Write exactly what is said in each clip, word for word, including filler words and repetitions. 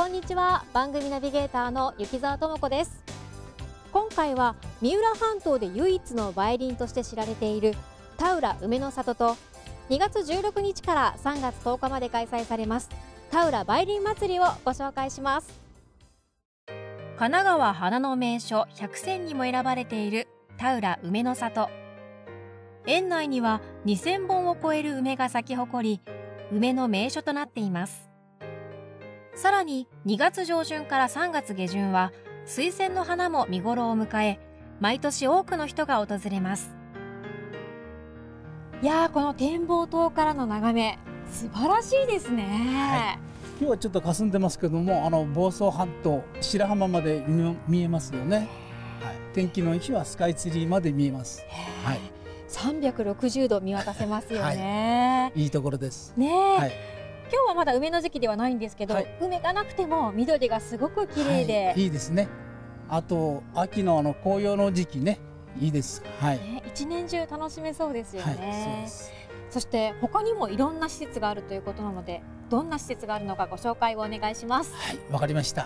んにちは。番組ナビゲーターの雪澤智子です。今回は三浦半島で唯一の梅林として知られている田浦梅の里と、にがつじゅうろくにちからさんがつとおかまで開催されます田浦梅林祭りをご紹介します。神奈川花の名所ひゃくせんにも選ばれている田浦梅の里。園内にはにせんぼんを超える梅が咲き誇り、梅の名所となっています。さらににがつじょうじゅんからさんがつげじゅんは水仙の花も見頃を迎え、毎年多くの人が訪れます。いやー、この展望塔からの眺め素晴らしいですね。 はい、今日はちょっと霞んでますけども、あの房総半島白浜まで見えますよね。はい、天気のいい日はスカイツリーまで見えます。はい、 さんびゃくろくじゅうど見渡せますよね。 はい、いいところですね。 はい、 今日はまだ梅の時期ではないんですけど、はい、梅がなくても緑がすごく綺麗で、 はい、いいですね。あと秋のあの紅葉の時期ね、いいです。はい、 ね、一年中楽しめそうですよね。 はい、そうです。 そして他にもいろんな施設があるということなので、どんな施設があるのかご紹介をお願いします。 はい、わかりました。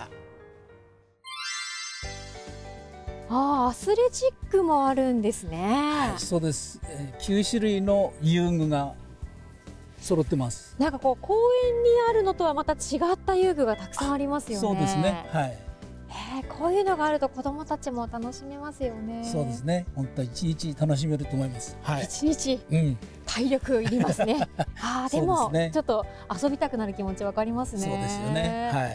ああ、アスレチックもあるんですね。 はい、そうです。えー、きゅうしゅるいの遊具が揃ってます。 なんかこう公園にあるのとはまた違った遊具がたくさんありますよね。 そうですね。はい。 えー、こういうのがあると子どもたちも楽しめますよね。 そうですね。本当一日楽しめると思います。はい。 一日、 うん、 体力いりますね。ああ、でもね、 ちょっと遊びたくなる気持ちわかりますね。 そうですよね。はい。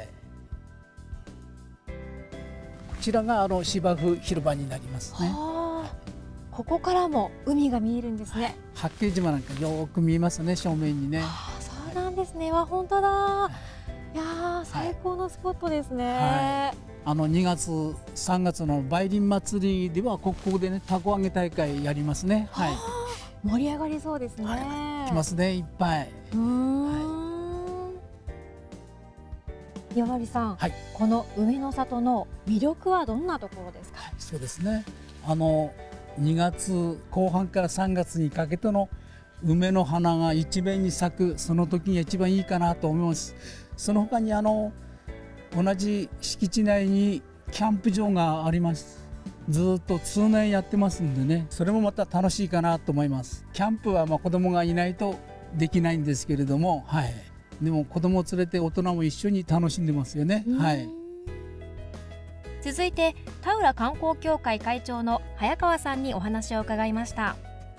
こちらがあの芝生広場になりますね。 ここからも海が見えるんですね。 八景島なんかよく見えますね、正面にね。 ああ、そうなんですね。わ、本当だ。いやー、最高のスポットですね。 はい、あのにがつさんがつの梅林祭りではここでね、たこ揚げ大会やりますね。はい。 盛り上がりそうですね。 はい、来ますね、いっぱい。 うーん。岩割さん、はい、この梅の里の魅力はどんなところですか。 はい、そうですね。あのにがつこう半からさんがつにかけての梅の花が一面に咲く、その時が一番いいかなと思います。その他にあの同じ敷地内にキャンプ場があります。ずっと通年やってますんでね、それもまた楽しいかなと思います。キャンプはまあ子供がいないとできないんですけれども、はい、でも子供を連れて大人も一緒に楽しんでますよね。はい。 続いて田浦観光協会会長の早川さんにお話を伺いました。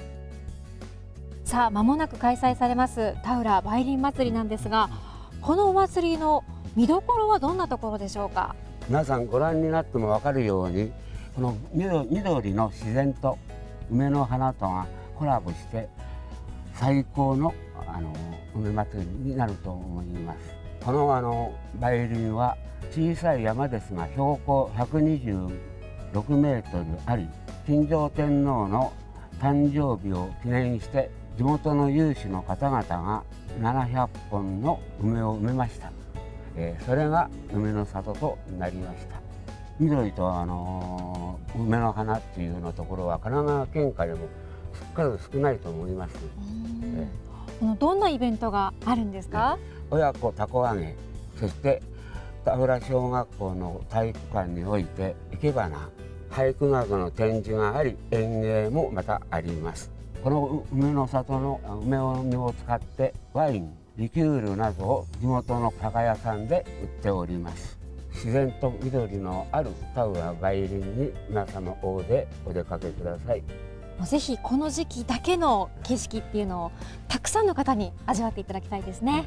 さあ、間もなく開催されます田浦梅林祭りなんですが、このお祭りの見どころはどんなところでしょうか。 皆さんご覧になっても分かるように、この緑の自然と梅の花とがコラボして最高のあの梅祭りになると思います。このあの梅林は小さい山ですが標高ひゃくにじゅうろくメートルあり、金城天皇の誕生日を記念して地元の有志の方々がななひゃっぽんの梅を埋めました。えー、それが梅の里となりました。緑と、あのー、梅の花っていうのところは神奈川県下でもすっかり少ないと思います。 えー、どんなイベントがあるんですか。 ね、親子たこ揚げ、そして田浦小学校の体育館において生け花、俳句などの展示があり、園芸もまたあります。この梅の里の梅の実を使ってワイン、リキュールなどを地元の酒屋さんで売っております。自然と緑のある田浦梅林に皆様大勢お出かけください。 ぜひこの時期だけの景色っていうのをたくさんの方に味わっていただきたいですね。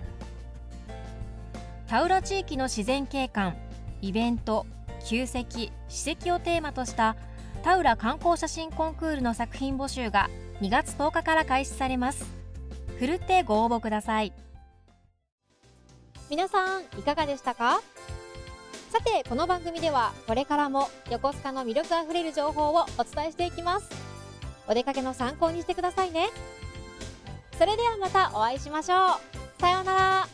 田浦地域の自然景観、イベント、旧跡、史跡をテーマとした田浦観光写真コンクールの作品募集がにがつとおかから開始されます。ふるってご応募ください。皆さんいかがでしたか。さて、この番組ではこれからも横須賀の魅力あふれる情報をお伝えしていきます。お出かけの参考にしてくださいね。それではまたお会いしましょう。さようなら。